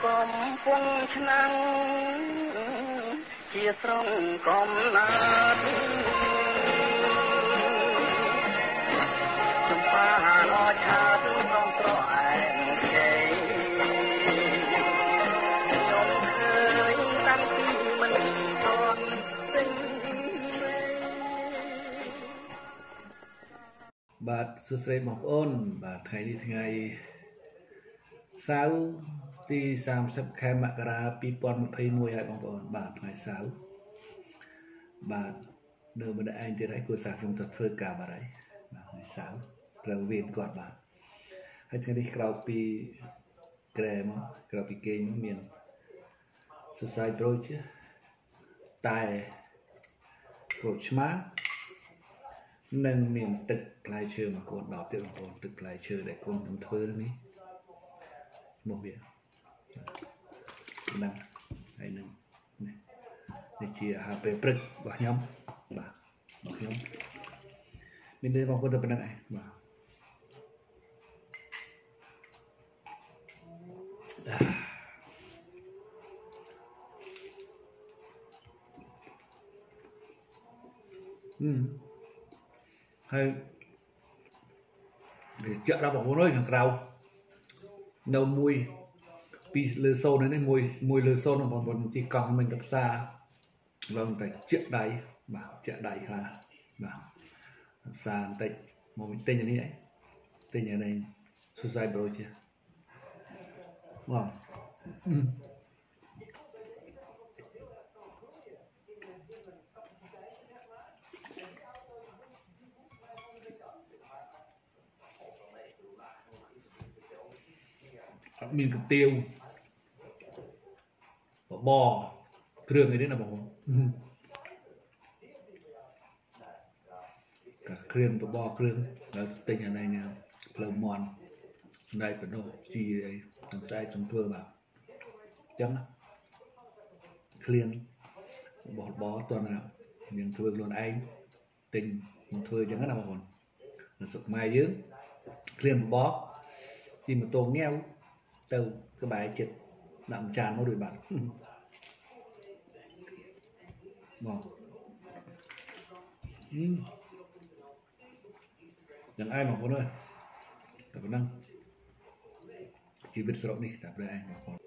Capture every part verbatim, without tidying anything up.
កំពុងឆ្នាំងជាស្រងកំណាត់ចំបាអត់ឆាតក្នុងស្រែងគេខ្ញុំឃើញតាំងពីមិនទាន់ពេញបាទសួស្តីបងប្អូនបាទថ្ងៃនេះថ្ងៃសៅរ៍ទីសាមសិបខែមករាពីរពាន់ម្ភៃមួយហើយបងប្អូនបាទថ្ងៃសៅរ៍បាទនៅម្នាក់ឯងទៀតហើយគូសាខ្ញុំទៅធ្វើការបាត់ហើយបាទថ្ងៃសៅរ៍ត្រូវវេនគាត់បាទហើយថ្ងៃនេះក្រោកពីក្រែមកក្រោកពីគេងមកមានសរសៃប្រូចតែក្រូចឆ្មានិងមានទឹកផ្លែឈើមកកូនដបទៀតបងប្អូនទឹកផ្លែឈើដែលកូនខ្ញុំធ្វើនេះមកវាណាហើយនឹងនេះជាអាហារពេលព្រឹករបស់ខ្ញុំបាទរបស់ខ្ញុំមានទេបងប្អូនតែប៉ុណ្្នឹងឯងបាទអឺហើយវាចាក់ដល់បងប្អូនអើយខាងក្រៅនៅមួយពីលើសូននេះមួយមួយលើសូនបងប្អូនទីកង់មិនទៅផ្សារឡើងតែជាក់ដៃបាទជាក់ដៃខ្លះបាទផ្សារបន្តិចមកទិញអានេះឯងទិញអានេះស៊ូសៃប្រូជាបាទអត់មានកទៀវបបរគ្រឿងអីទេណាបងប្អូនកាគ្រឿងបបរគ្រឿងហើយទិញអានេះផ្លូវមន់ស្នែកបដោះជីអីទាំងស្អែកចំធ្វើបាទអញ្ចឹងឃ្លៀងរបស់បបរតើណាយើងធ្វើខ្លួនឯងទិញមកធ្វើអញ្ចឹងណាបងប្អូននៅស្រុកខ្មែរយើងឃ្លៀងបបរជីម៉ូតូងាវទៅក្បែរចិត្តដាក់ចានមករួចបាត់បងអឺយ៉ាងឯងបងប្អូនអើយតែប៉ុណ្ណឹងជីវិតស្រុកនេះតែប្រែឯងបងប្អូន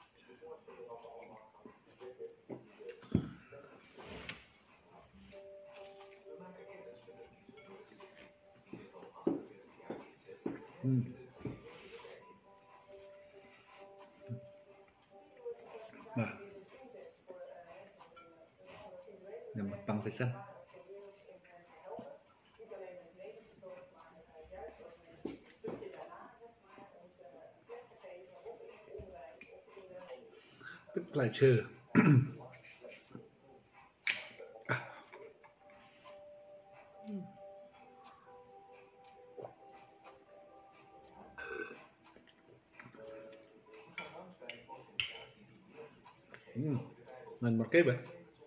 អឺបាទញ៉ាំប៉ាំងទៅសិនទឹកផ្លែឈើមិនមកគេបែ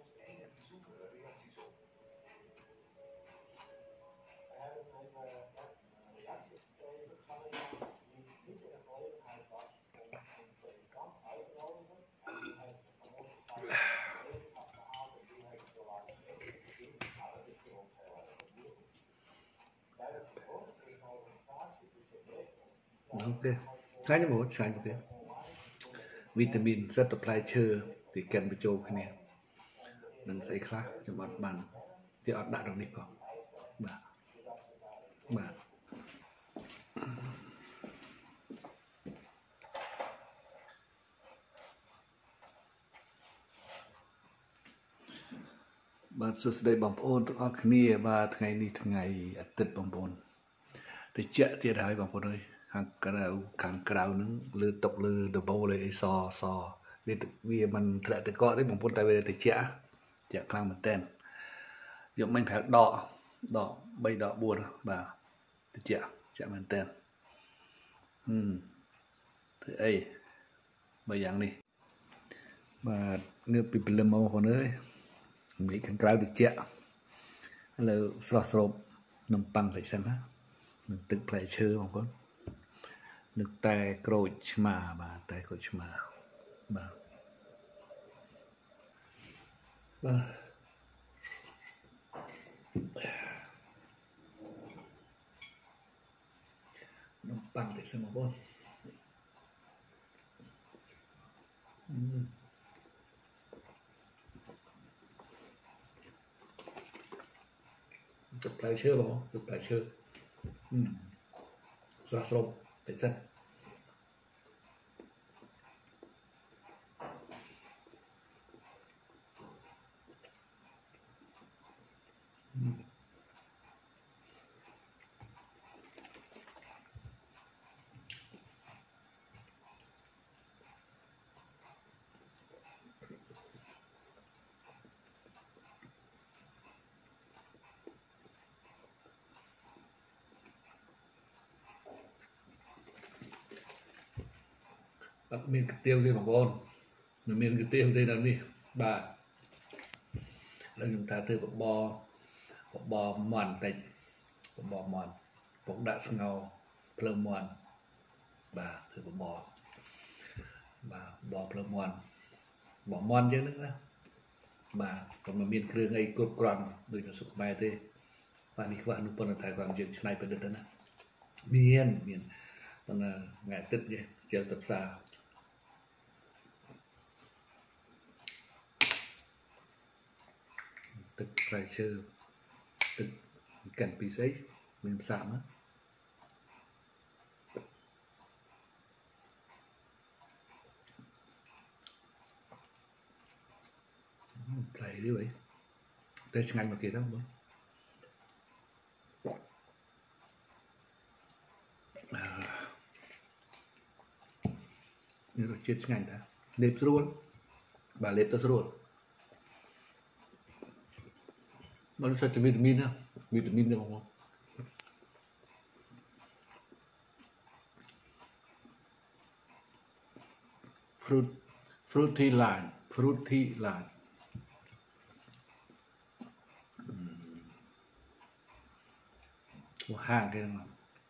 អូខេឆ្ងាញ់មកឆ្ងាញ់មកគេវីតាមីនសិតតែផ្លែឈើទីកិនបញ្ចូលគ្នានឹងស្អីខ្លះខ្ញុំអត់បានទីអត់ដាក់ក្នុងនេះផងបាទបាទបាទសួស្តីបងប្អូនទាំងអស់គ្នាបាទថ្ងៃនេះថ្ងៃអាទិត្យបងប្អូនតិចទៀតហើយបងប្អូនអើយខាងក្រៅខាងក្រៅហ្នឹងលើតុកលើដបូលអីសសវាវាមិនធ្លាក់ទៅកកទេបងប្អូនតែវាតិចជាក់ខ្លាំងមែនតើយកមិញប្រហែលដកដកបីដកបួនបាទតិចជាក់មែនតើហឹមធ្វើអីបើយ៉ាងនេះបាទងើបពីព្រលឹមមកបងប្អូនអើយមីខាងក្រៅតិចឥឡូវស្រស់ស្រូបនំប៉័ងតិចសិនណានឹងទឹកផ្លែឈើបងប្អូន นึกแต่โกรธมาបាទតែក្រូចឆ្មា bà bà nó bằng để xem một con chụp lại chưa bảo chụp lại chưa ra sông để xem bắt miên cái tiêu đi bằng con mình miên cái tiêu đây là đi bà là chúng ta từ bọc bò bọc bò mòn tịnh bọc bò mòn bọc đã sang ngầu plơ mòn bà từ bọc bò bà bò plơ mòn bò mòn chứ nữa bà còn mà miên kêu ngay cột còn đôi nó sụp mai thế và đi qua nút bờ thái còn chuyện này phải được đó nè miên miên còn là ngày tết vậy chiều tập xa thực phải chơi thực cảnh bị giấy mình sạm á phải đi vậy tới ngày mà kia đó không à, như rồi chết ngày đã nếp luôn bà nếp ta luôn nó sẽ cho vitamin ha vitamin được không fruit fruity line fruity line một hàng cái mà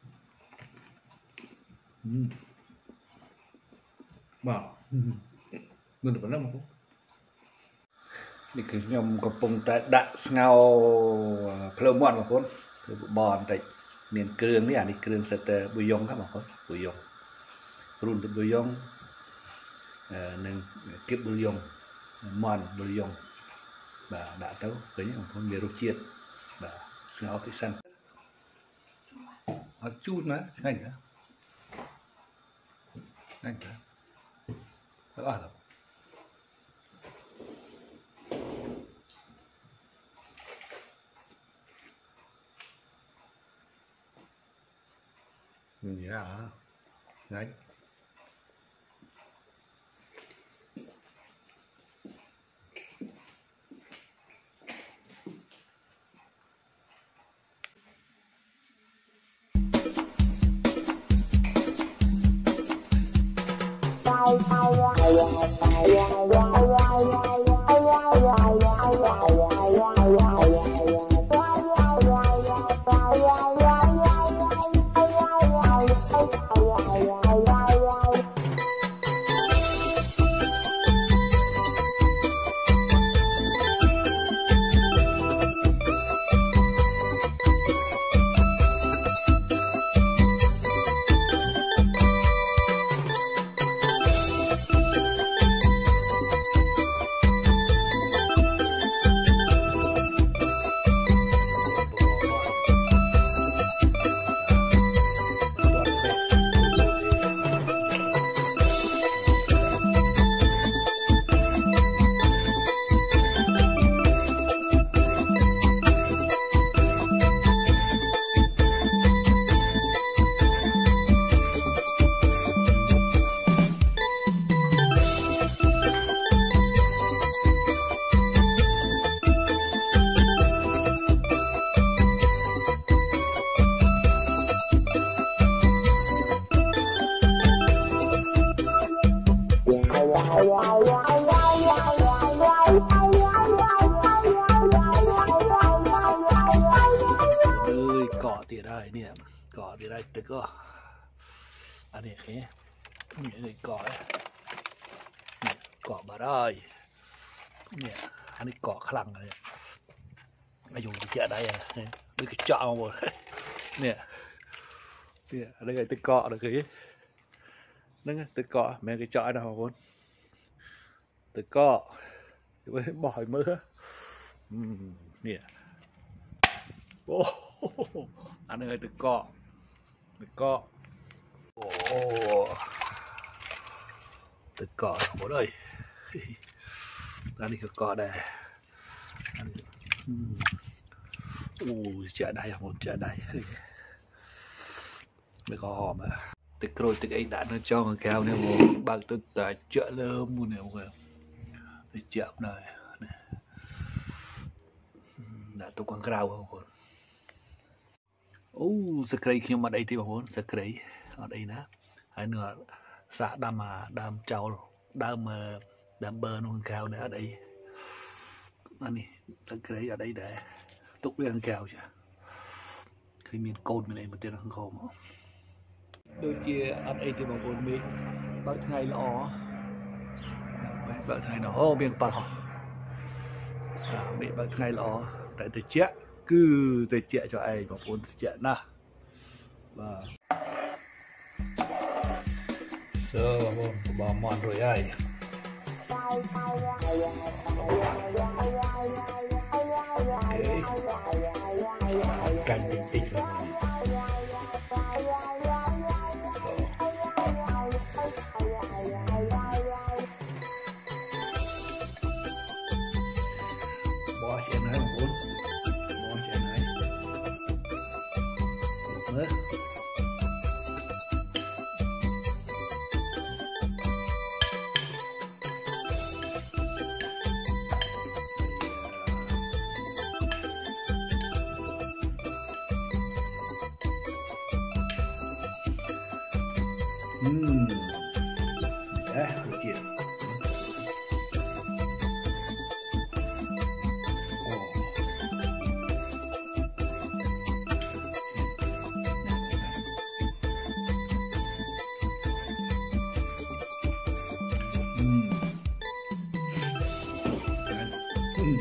bảo mình được lắm khôngนี่คือยมกระปงแต่ดะเงาเพลิงม่อนบางคนคือบอลแต่เมียนเกลืองนี่อ่ะนี่เกลืองเสตบุยงครับบางคนบุยงรุ่นบุยงหนึ่งเก็บบุยงม่อนบุยงbà đã tới với những con người chiết bà áo thị sân áo chun nữa anh đó anh đó các bạn đâu gì hả đấy thì đây nè cỏ thì đây tự có anh này cái những người cỏ ấy rồi nè anh ấy cọ khăn này ai dùng cái chợ đây à đây cái chợ mà một nè nè đây cái cọ được cái đấy cái cọ mấy cái chợ nào mà từ cọ với bòi mưa nè ô anh ơi từ cọ từ cọ ô từ cọ bố ơi anh đi cái cọ đây ui chợ đây một chợ đây mới có hòm à từ rồi từ ấy đã nó cho người cao nè một bằng từ tại chợ lơm mua nè mọi người từ chợ này đã tôi quăng cao không còn ô sợi cây khi mà đây thì bảo muốn sợi cây ở đây nè hay nữa xã đam mà đam trâu đam mà đam bơ nó cao nữa ở đây anh này sợi cây ở đây để túc với ăn kèo chứ khi miền cồn miền này mà tiền không khô mà đôi chia ở đây thì bảo muốn mình bác ngày lọ bác ngày nó hô miền bạc bị bác ngày lọ tại từ chết cứ từ chết cho ai bảo muốn chết na và sơ bảo mòn rồi ai canh tinh tinh rồi bỏ chuyện này một bốn bỏ chuyện này nữa Ừm, đấy, được chưa? Ồ. Ừm. Đấy. Ừm.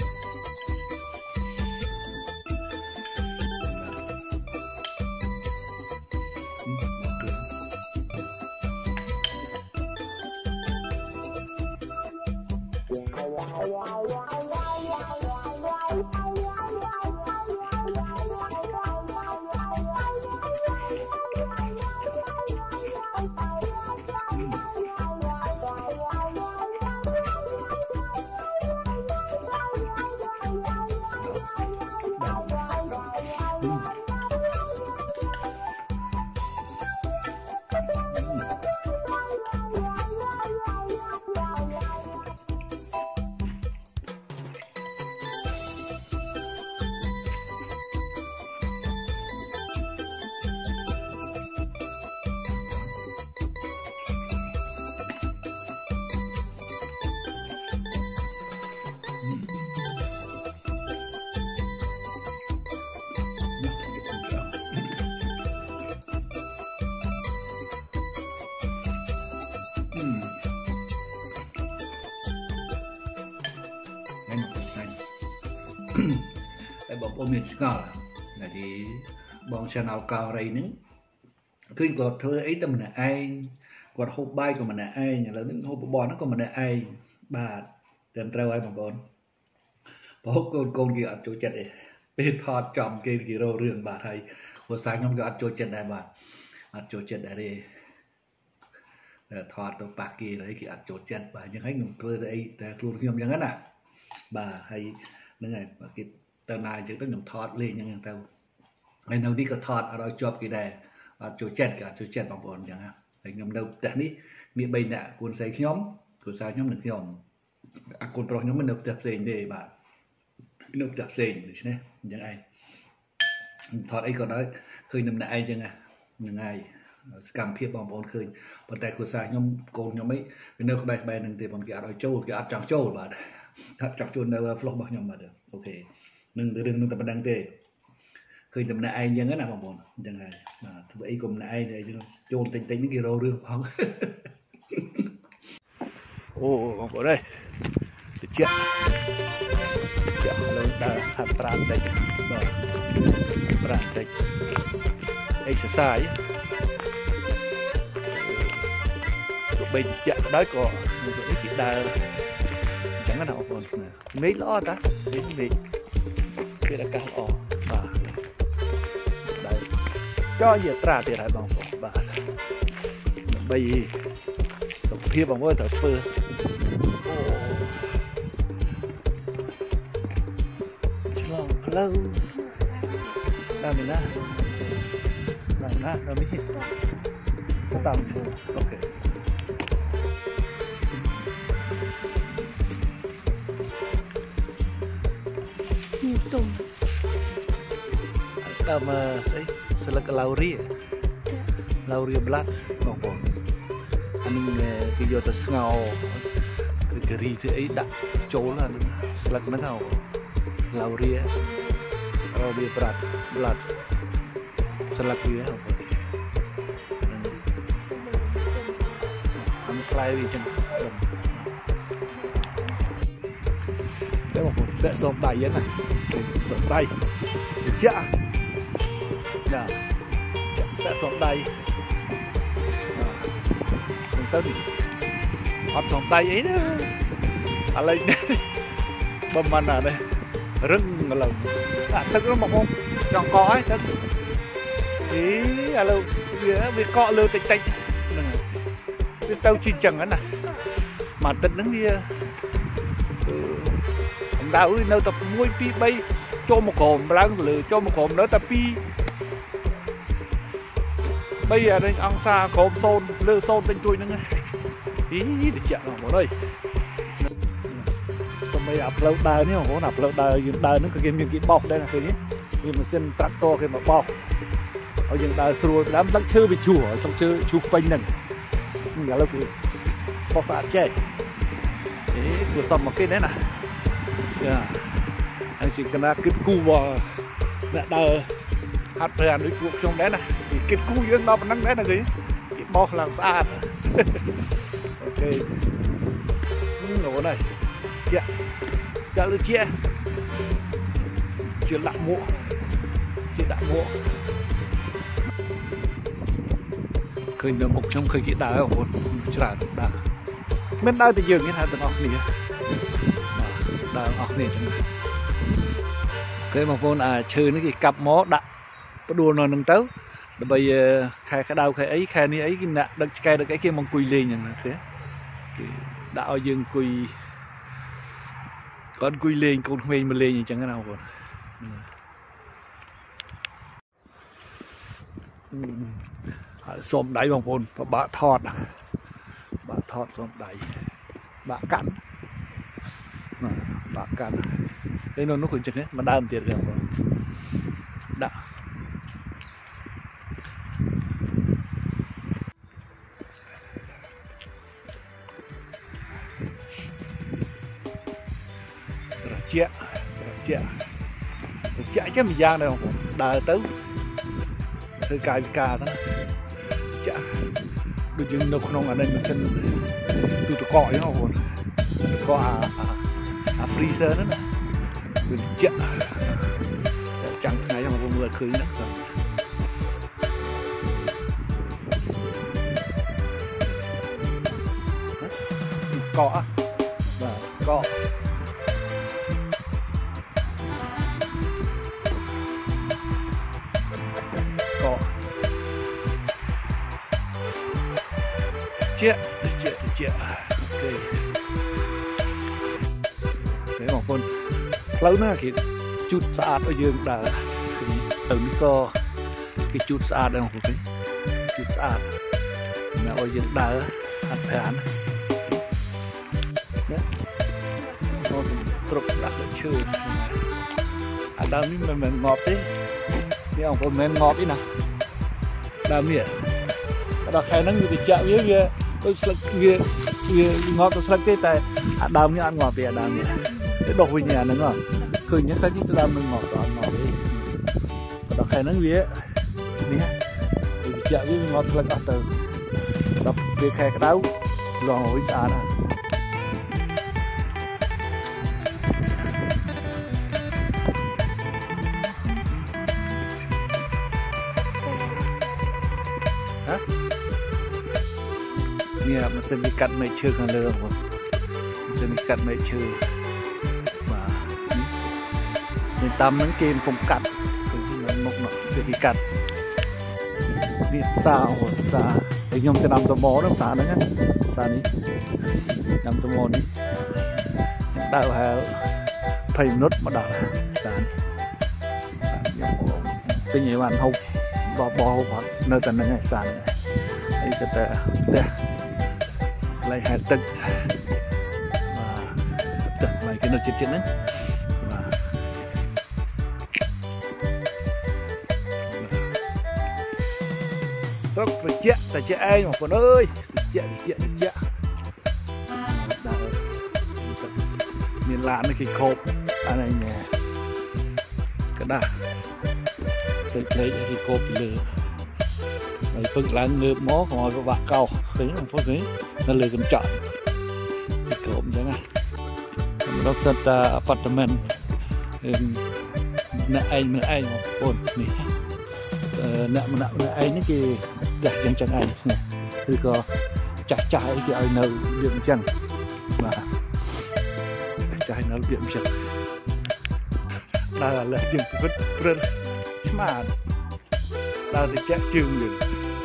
Tại bọn ôm miền ngờ là thì bọn xe nào cao đây nữa khi còn thưa ấy tâm là ai còn hộp bay của mình là ai nhà lớn hộp bò nó còn mình là ai bà tìm trao ai mà bọn bọn con con kia ăn chỗ chết này bên thọt chồng kia kia rô rương bà thầy hồi sáng nhóm ăn chỗ chết này bà ăn chỗ chết này đi thọt tàu bạc kia đấy kia ăn chỗ chết bà nhưng khách nông tôi đây luôn khi nhóm à bà hay nó này bà kia tao này chứ tao nhầm thọt lên nhưng tao ngày nào đi có thọt ở đó chụp cái này ở chỗ chết cả chỗ chết bằng bọn chẳng hạn thì nhầm đâu tại ní miệng bay nè cuốn say nhóm của sao nhóm được nhóm à cuốn pro nhóm mình được tập gì để bạn được tập gì được chứ này chẳng ai thọt ấy còn nói khơi nằm lại chẳng à những ai cầm phiếp bằng bọn khơi bọn tay của sao nhóm cồn nhóm ấy bên đâu có bài bài đừng thì bọn kia ở đó châu kia ăn trắng châu bạn chọc chuồn đâu flop bao nhiêu mà được ok nâng đừng đừng tập đăng tê khơi tầm này nhưng cái nào mà bọn chẳng hạn thì vậy cùng này để chôn tính tính cái rô rương không ô oh, đây chẹt chẹt lớn đã hạt tràn đầy và tràn đầy exercise bây chẹt đói cò những cái đà chẳng có nào còn mấy lo ta đến mấy cái là càng ỏ và đây cho gì trà thì lại bằng và bây sống phía bằng ngôi thở phơ lòng lâu ra mình á ra mình á ra mình cái tàu ok tùng sama saya selak lauri lauri belat ngomong anh cái vô tới ngao cái cái ri thứ ấy đặt chỗ là selak nó ngao lauri lauri berat belat selak dia apa anh play đi chân đấy một vẽ sôm đầy vậy này sôm đầy chả nè vẽ sôm đầy mình tới hot sôm đầy ấy đó à lên bơm mình à đây rưng là à tức nó một không còn có ấy tức ý à lâu việc cọ lơ tịch tịch biết tao chi chẳng ấy nè mà tịch nó đi đào ơi đâu tập muối pi bay cho một cồn lăng lử cho một cồn nữa tập pi bây giờ đây ăn xa cồn xôn lơ xôn tên tôi nữa ý để chạm vào một đây xong bây giờ upload đài nhá có upload đài đài nó cái game những cái bọc đây là cái nhé nhưng mà xin tractor cái mà bọc ở những đài rồi đám lắc chơi bị chùa xong chơi chùa quanh này nhưng là lâu thì bọc sạch chơi đấy vừa xong một cái đấy này yeah. Anh chỉ cần kết cu vào đã đờ hạt rèn đối cuộc trong đấy này thì kết cu dương nó vẫn đang đấy là gì cái bò làm xa ok nổ này chia chia lưu chia chia lặng mua chia đạn mua khơi được một trong khơi cái đá ở một trả đá bên đây thì dường như là từng ngọc này đang học này chúng ta cái mà con à chơi nó cái cặp mó đặt đua nó nâng tấu bây giờ khai cái đau khai ấy khai ní ấy cái nạ được khai được cái kia mong cùi lên như thế đạo dương cùi con cùi lên con mình mà lên như chẳng cái nào còn xôm đáy bằng con và bạ thọt bạ thọt xôm đáy bạ cắn bạc cạn đây nó nó khuyến chừng hết mà đam tiền được rồi đã rồi chia rồi chia rồi chia chứ mình giang đây không đà tới hơi cài cà đó chia bây giờ nó không ở đây mà xin từ từ cọ chứ không cọ à à freezer nữa nè mình chợ chẳng ngày trong một người khơi nữa cọ và cọ cọ chợ chợ chợ ok một con lâu nữa thì chút sạch ở dương đã từ co cái chút sạch đây một cái chút sạch là ở dương đã ăn thán đấy nó trục đặt để chơi à đam mi mình mình ngọt đấy cái ông con mình ngọt đấy nè đam mi đó khai nó như bị chạm với kia tôi kia kia ngọt tôi sạch cái tay đam mi ăn ngọt thì đam mi cái đồ về nhà nữa không khơi nhất cái chúng ta làm mình ngọt toàn ngọt đi đó khai nó vía nè thì chợ với ngọt là cả từ đập việc khai cái đau lò với xa nè เนี่ยมันจะมีกัดไม่เชื่อกันเลยครับมันจะมีกัดไม่เชื่อมาในตามนั้นเกมผมกัดคือที่มันมกหน่อยจะมีกัดนี่ซาโหซาไอ้ยมจะนำตัวโม่น้ำซานะงั้นซานี้นำตัวโม่นี้ได้หาไพ่นุษมาด่าซาเป็นอย่างวันเขาบอบอเขาเนื้อแต่นั่นไงซาเนี่ยไอ้สัตว์เด้lại hạt tật và tật lại cái nó chết chết đấy và rất là chết là chết ai mà con ơi chết chết chết miền lạ nó cái khô anh này nè cái đà lấy lấy cái khô bị lừa rồi phân lại ngược mó ngồi vào bạc cầu thấy không có thấy nó lừa cầm chọn trộm chẳng à nó rất là apartment nè anh nè anh mà ổn nè nè mà nè anh nó kì để chẳng chẳng anh nè thì có chặt trái thì ai nấu điểm chẳng mà trái nấu điểm chẳng đây là là điểm vứt vứt mà đây thì chắc chừng được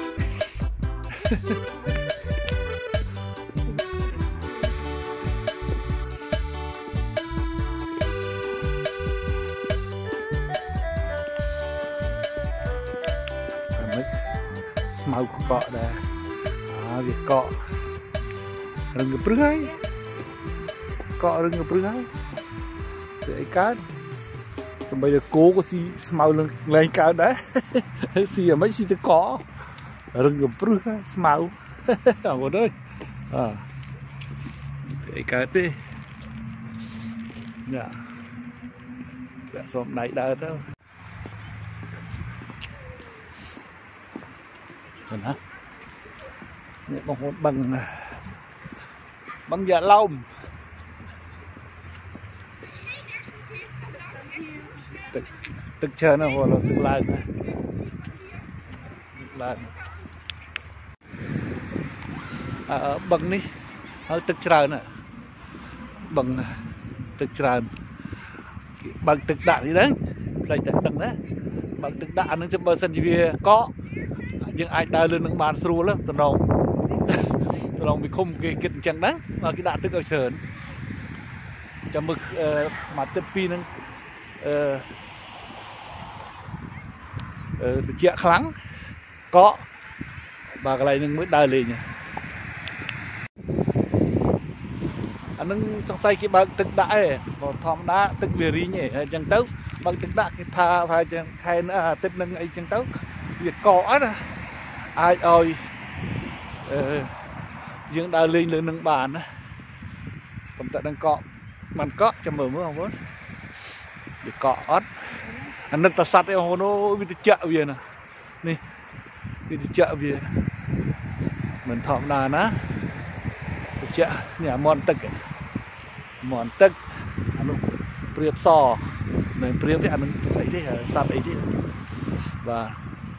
mau cọ đây à, việc cọ rừng ngập rưới cọ rừng ngập rưới để cá xong bây giờ cố có xì mau lên lên cao đấy xì ở mấy xì tới cọ rừng ngập rưới mau ở một đây à để cá tê dạ dạ xong này đã đâu rồi hả này bằng hồn bằng bằng dạ lông tức tức chơi nó hồ là tức lại lại à, bằng đi hơi tức trời nè bằng tức trời bằng tức đạn gì đấy đây tức đằng đấy bằng tức đạn nó cho bờ sân chỉ có nhưng ai ta lên nước bàn sưu lắm tao đồng tao đồng bị không cái cái chẳng đấy mà cái đạn tức ở sờn cho mực mà tất pin nó chẹt kháng có và cái này nhưng mới đai lên nhỉ anh nâng trong tay cái bằng tức đại một thòng đá tức bìa rí nhỉ chẳng tấu bằng tức đại cái tha phải chẳng khai nữa tức nâng ấy chẳng tấu việc cỏ nè ai ơi dương đào lên lên nâng bàn á còn tại đang cọ bàn cọ cho mở mưa không vốn việc cọ ớt anh nâng ta sạt em hồ nó bị chợ về nè nè bị chợ về mình thọm đà ná chợ nhà mòn tực mòn tực anh priệp sò này priệp cái anh phải thế sạt ấy chứ và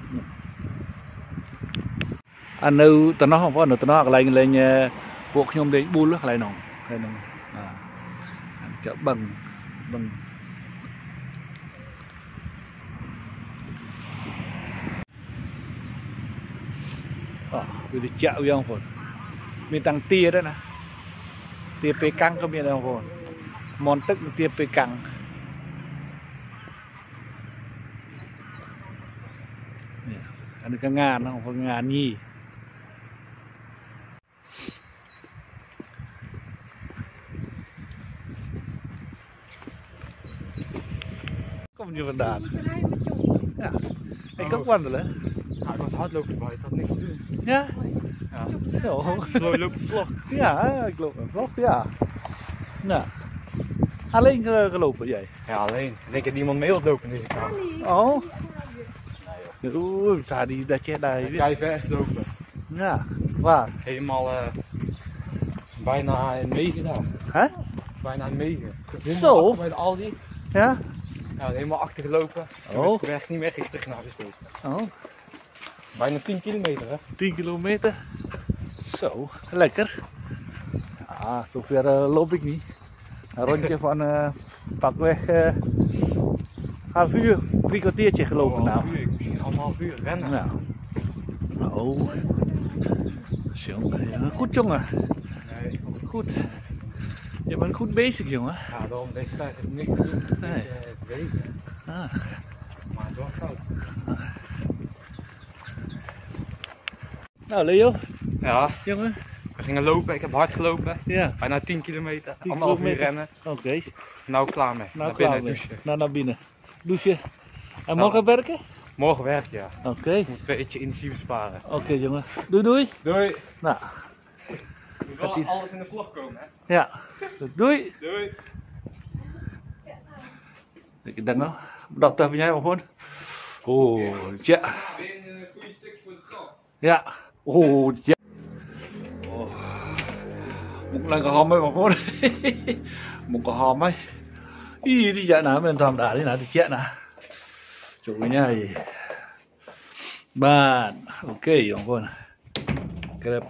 anh nêu tao nó không có nữa tao nó lại lên buộc nhôm đến buôn nước lại nòng lại nòng à chợ bằng bằng à vì chợ với ông phồn miền tăng tia đó nè tia pe căng có miền ông phồn mòn tức tia pe căng anh cái ngàn nó không ngàn nhì không như vấn đề anh cấp quan rồi đấy Hij was hardlopen bij, het had niks te doen. Ja? Ja. Zo. Mooi loopt vlog. Ja, ik loop een vlog, ja. Ja. Alleen gelopen jij? Ja, alleen. Ik denk dat niemand mee wilt lopen in deze kamer. Oh. Oeh, ik ga die dat je daar weer. Kei ver lopen. Ja, waar? Helemaal uh, bijna in negen daar. Hè? Bijna in negen. Zo? Bij de Aldi. Ja? Ja, helemaal achter gelopen. Oh. Dus weg, niet weg, ik terug naar de stoel. Oh. Bijna tien kilometer hè? tien kilometer? Zo, lekker. Ah, zover uh, loop ik niet. Een rondje van uh, pakweg uh, half uur, drie kwartiertje gelopen nou. Uur, misschien anderhalf uur rennen. Nou. Oh. Jongen, ja, goed jongen. Nee. Goed. Je bent goed bezig jongen. Ja, daarom deze tijd is niks te doen. Nee. Het is wegen. Ah. Maar het wordt fout. Ah. Nou Leo, Ja, jongen. we gingen lopen. Ik heb hard gelopen. Ja. Bijna tien kilometer. tien Anderhalf uur kilometer. rennen. Oké. Okay. Nou klaar mee. Nou naar klaar binnen mee. douchen. Nou naar binnen. Douchen. En morgen werken? Morgen werk ja. Oké. Okay. Ik moet een beetje energie besparen. Oké okay, jongen. Doei doei. Doei. Nou. Moet wel die... alles in de vlog komen hè. Ja. Doei. Doei. Ik denk nou. Bedankt dat jij maar gewoon. Oh, ja. Weer een goede stuk voor de trap. Ja. Oh, ja. Oh. Moet lekker gaan mee maar gewoon. Moet ik gaan mee. Ih, đi chạy nào bên thầm đá đi nào đi chạy nào. Chủ này. Bạn, ok mọi người. Kẹp.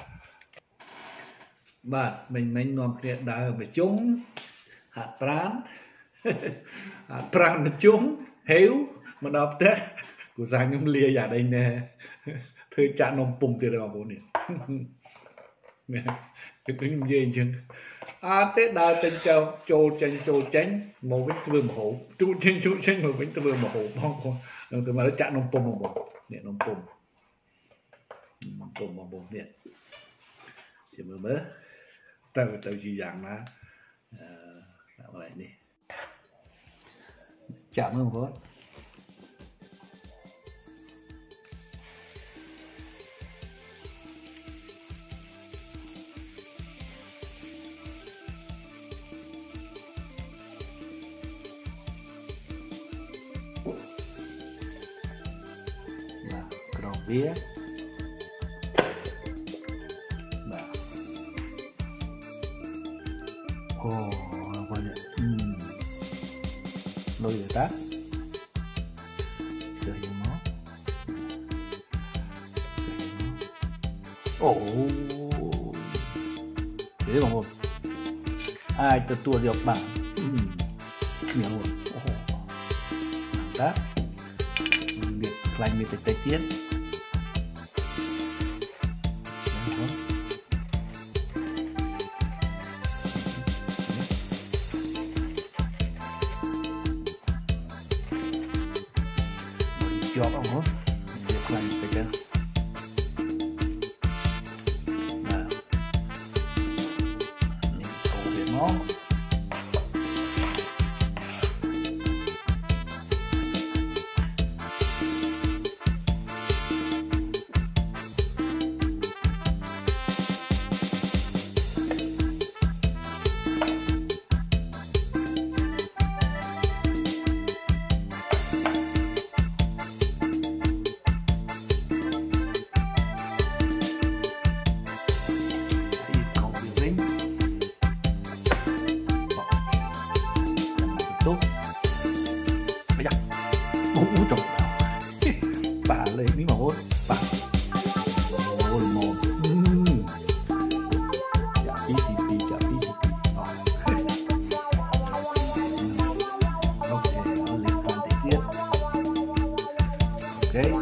Bạn, mình mình nằm kia đá ở bên chúng. Hạt prán. Hạt prán bên chúng. Hiếu. Mà đọc thế. Của sáng nhóm lia giả đây nè. Thôi chạy nằm bùng từ đây mọi người. Nè. Cái tính gì chứ. À, Tết đào trên châu, châu trên châu tránh, một bánh tư mà hổ, chú trên chú trên một bánh tư mà hổ, không không, rồi từ mà nó chặn nông pôm mà bổ, nè nông pôm, nông pôm mà bổ nè, chỉ mới mới, tao tao chỉ dạng là, làm lại đi, chạm không có. Vía nah. Oh apa ya hmm. Lôi người ta chơi gì nó ồ thế mà một ai từ tua được bạn nhiều một ta việc lành việc tết tiết job không hả? Việc làm phải chưa? Nào, những câu về món. Ủa trời ơi, bà lên miếng mà hôn bà ôi mồm chả phí xì phí chả phí xì phí ok nó liên quan tới tiết ok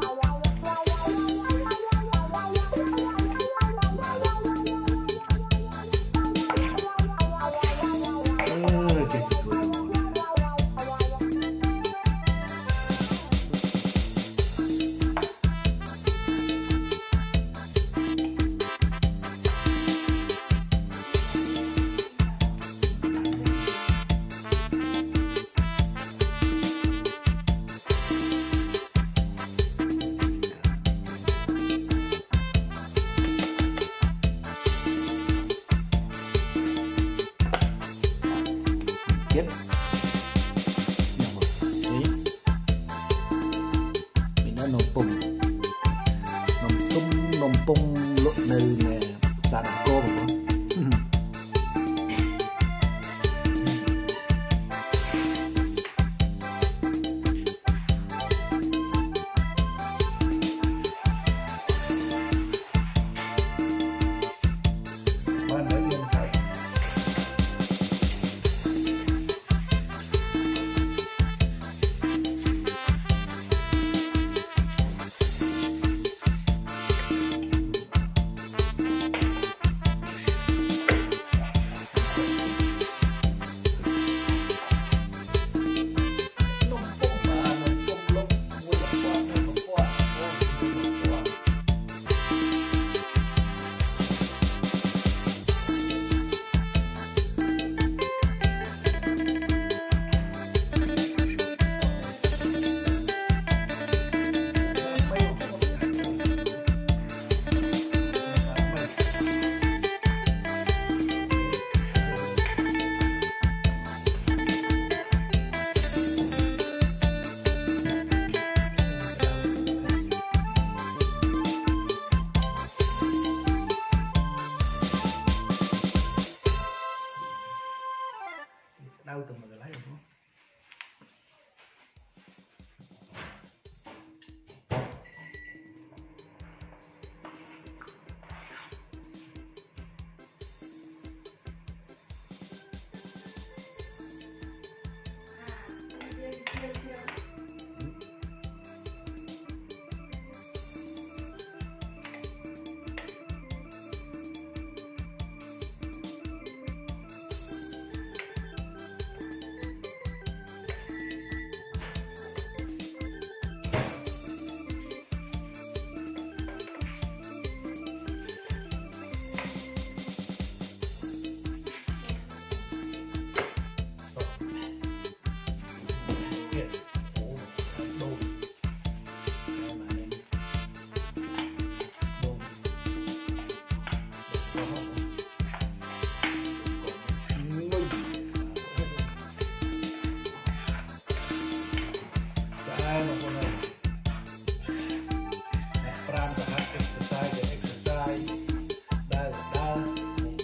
Tiếp đấy mình đã nồng pùng nồng tung nồng pùng lộn nơi nè ta đằng cô mà không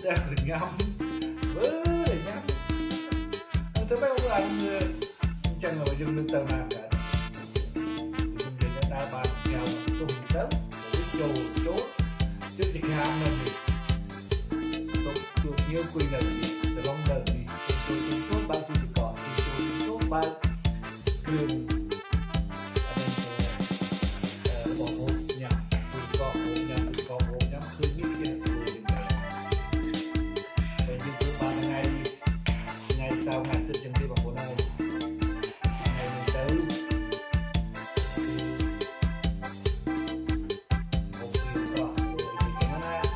xe được nhắm với nhắm thứ mấy ông ăn chẳng là dùng được tàu nào cả dùng để cho ta bàn nhau dùng tớp chỗ chỗ chứ thì ham là gì tôi tôi nhiều quy là gì sẽ long là gì tôi tôi tốt bao tôi có tôi tôi tốt bao thường bỏ hộp nhắm tôi có hộp nhắm tôi có hộp nhắm khơi biết kia tôi đừng cả vậy nhưng tôi ba ngày ngày sau ngày tự chân đi bằng bộ này ngày mình tới một điều có rồi thì cái nó ra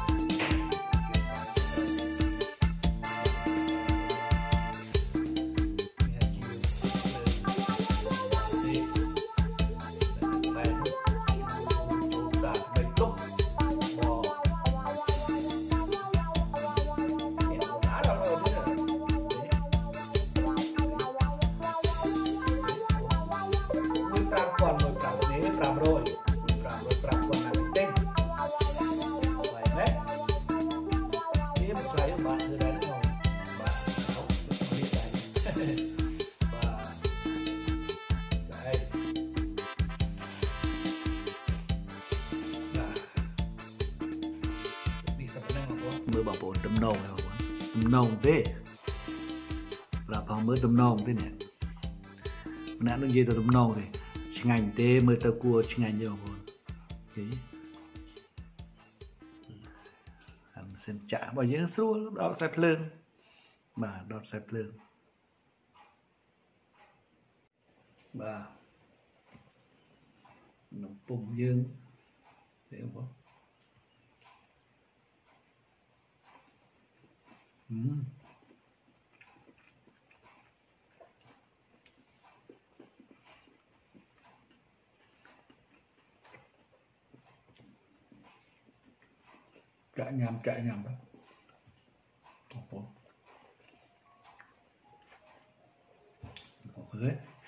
mới bảo bộ tấm nông này tấm nông thế là phòng mới tấm nông thế này nãy nó gì tao tấm nông thì ngành thế mới tao cua ngành nhiều hơn thế làm xem chả bao nhiêu số đó sai phơn mà đó sai phơn và nó bùng dương thế không Mm. Cả nhầm cả nhầm đó. Ok.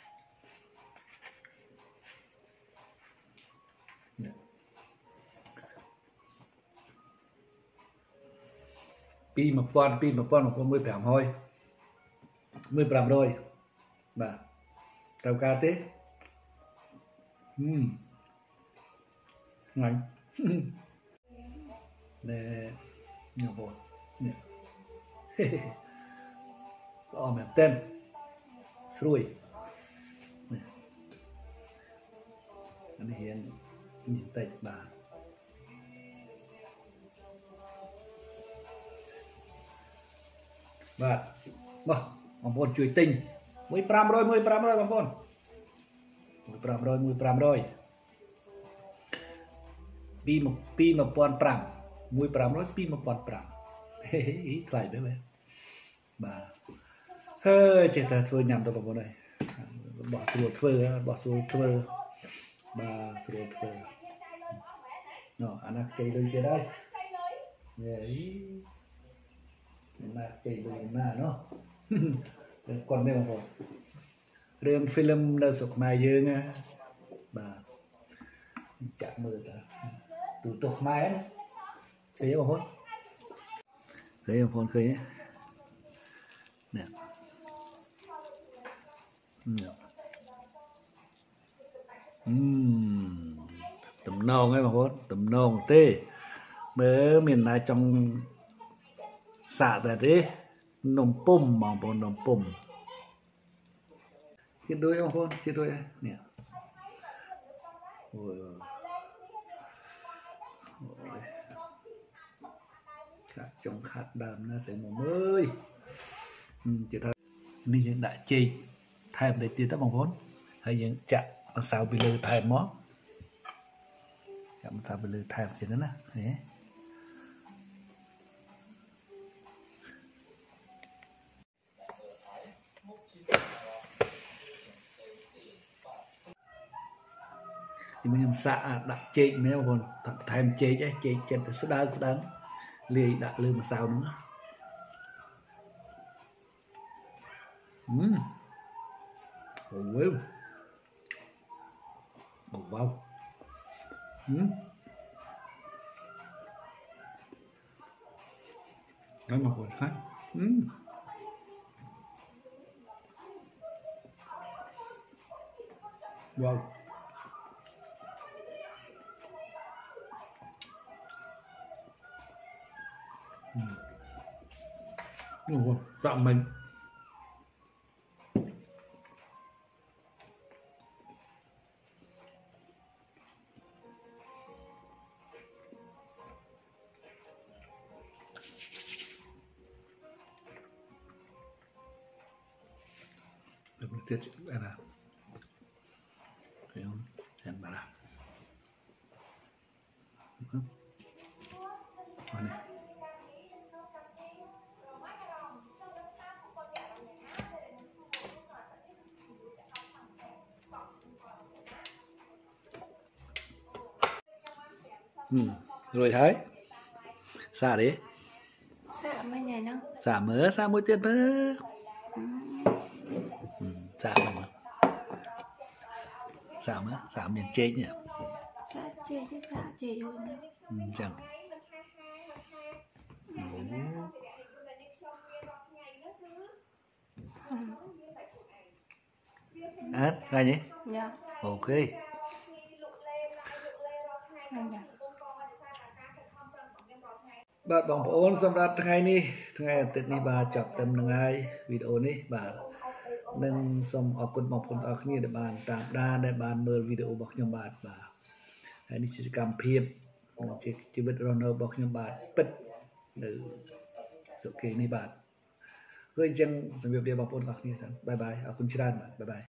Pi một con pi một con một con mười phèm thôi mười phèm rồi bà tàu ca tế um. Ngon để nhiều bột o mẹ tên xuôi anh hiện nhìn tịch bà và bông bông chuối tinh mười pram rồi mười pram rồi bông mười pram rồi mười pram rồi pi một pi một pon pram mười pram rồi pi một pon pram ý lại đấy vậy bà hơi chết thật thôi nhầm tôi vào đây bỏ xuống thưa bỏ xuống thưa bà xuống thưa nó anh ăn cây đôi kia đây đấy mà cây đôi mà nó còn đây mà rồi riêng film là sụp mai dương bà chạm mưa ta từ tục mai ấy thấy không hôn thấy không hôn thấy nè uhm. Tầm nông ấy mà hôn tầm nông tê mới miền này trong xạ ra đấy nồng pum mà bọn nồng pum cái đôi ông hôn cái đôi nè ôi ôi cả trong khát đàm nó sẽ một ơi chỉ thôi mình đã chi thêm để tiêu tới bằng vốn hay những chặt sao bị lừa thêm món chặt sao bị lừa thêm chỉ đó nè thế thì mình xạ đặt chết mấy con thật thêm chết ấy chết chết từ số đá số đá lì đặt lừa mà sao nữa ừm ôi wow ừm nói mà buồn khác ừ. Wow ừ. Ủa, tạm mình được tiết đây là thấy không xem bà làm ừ. Này. Ừ. Rồi thấy xa đấy Xạ mấy ngày nữa. xa mớ xa mỗi tiết mớ Ừ. ừ. Xa mà xa mớ xa miền trên nhỉ Xạ chê chứ xạ chê rồi nè. ừ, chẳng ừ. Ừ. À, ngay nhỉ Dạ. ok Dạ. បាទបងប្អូនសម្រាប់ថ្ងៃនេះថ្ងៃអាទិត្យនេះបាទចាប់ត្រឹមនឹងហើយវីដេអូនេះបាទនឹងសូមអរគុណបងប្អូនអរគ្នាដែលបានតាមដានដែលបានមើលវីដេអូរបស់ខ្ញុំបាទបាទហើយនេះជាសកម្មភាពជាជីវិតរស់នៅរបស់ខ្ញុំបាទពិតនៅសុខេនេះបាទគឺអញ្ចឹងសម្រាប់លាបងប្អូនអរគ្នាទាំងបាយបាយអរគុណច្រើនបាទបាយបាយ